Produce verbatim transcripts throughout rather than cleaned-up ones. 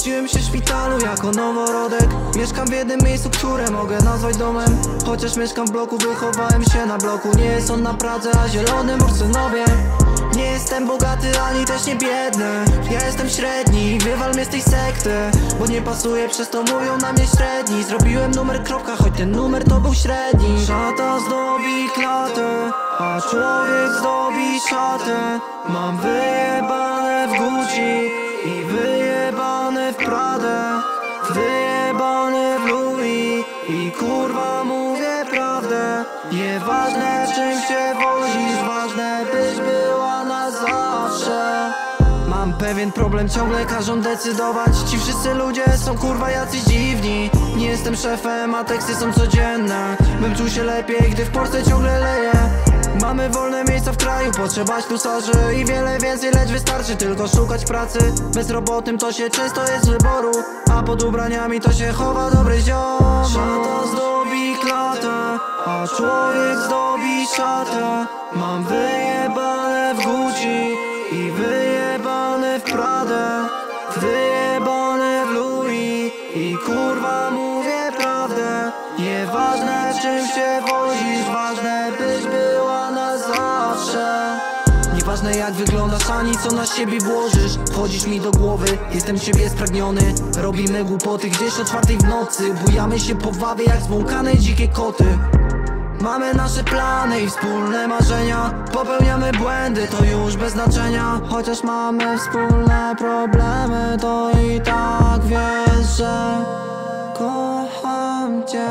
Urodziłem się w szpitalu jako noworodek. Mieszkam w jednym miejscu, które mogę nazwać domem. Chociaż mieszkam w bloku, wychowałem się na bloku. Nie jest on na Pradze, a zielony mur w Synowie. Nie jestem bogaty, ani też nie biedny. Ja jestem średni, wywal mnie z tej sekty, bo nie pasuje, przez to mówią na mnie średni. Zrobiłem numer kropka, choć ten numer to był średni. Szata zdobi klatę, a człowiek zdobi szatę. Mam wyjebane w Gucci i wyjebane w Pradę, wyjebane w Louis i kurwa mówię prawdę. Nieważne czym się wozisz, ważne byś była na zawsze. Mam pewien problem, ciągle każą decydować. Ci wszyscy ludzie są kurwa jacyś dziwni. Nie jestem szefem, a teksty są codzienne. Bym czuł się lepiej, gdy w Polsce ciągle leje. Mamy wolne miejsca w kraju, potrzeba ślusarzy i wiele więcej, lecz wystarczy tylko szukać pracy. Bezrobotnym to się często jest wyboru, a pod ubraniami to się chowa dobry ziom. Szata zdobi klatę, a człowiek zdobi szatę. Mam wyjebane w Gucci i wyjebane w Pradę, wyjebane w Louis i kurwa mówię prawdę. Nieważne czym się wozisz, ważne byś była na zawsze. Nieważne jak wyglądasz, ani co na siebie włożysz. Wchodzisz mi do głowy, jestem ciebie spragniony. Robimy głupoty gdzieś o czwartej w nocy. Bujamy się po wawie jak zbłąkane dzikie koty. Mamy nasze plany i wspólne marzenia. Popełniamy błędy, to już bez znaczenia. Chociaż mamy wspólne problemy, to i tak wiesz, że kocham cię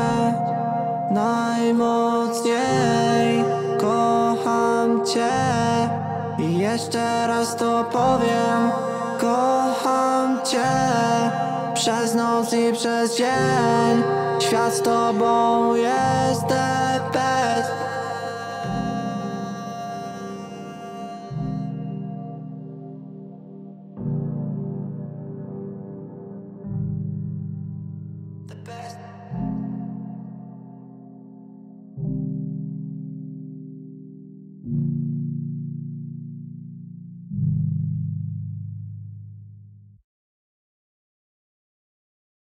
najmocniej. Kocham cię i jeszcze raz to powiem. Kocham cię przez noc i przez dzień. Świat z tobą jestem.